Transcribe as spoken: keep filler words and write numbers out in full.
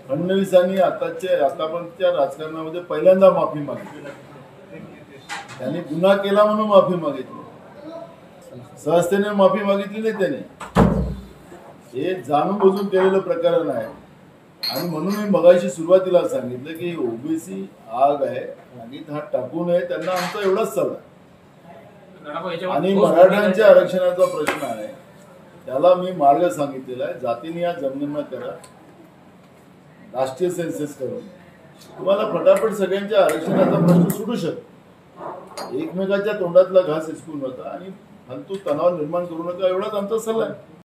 फडणवीसांनी आताच्या आतापर्यंतच्या राजकारणामध्ये पहिल्यांदा माफी मागितली. त्यांनी गुन्हा केला म्हणून माफी मागितली, सहजतेने माफी मागितली नाही त्याने. हे जाणून बुजून केलेलं प्रकरण आहे. आणि म्हणून मी मगाशी सुरुवातीला सांगितलं की ओबीसी आग आहे आणि हात टाकू नये, त्यांना आमचा एवढाच सल्ला. आणि मराठ्यांच्या आरक्षणाचा प्रश्न आहे, त्याला मी मार्ग सांगितलेला आहे. जातीनिहाय जनगणना करा, राष्ट्रीय सेन्सस करून तुम्हाला फटाफट सगळ्यांच्या आरक्षणाचा प्रश्न सुटू शकतो. एकमेकाच्या तोंडातला घास हिसकू नका आणि फालतू तणाव निर्माण करू नका, एवढाच आमचा सल्ला आहे.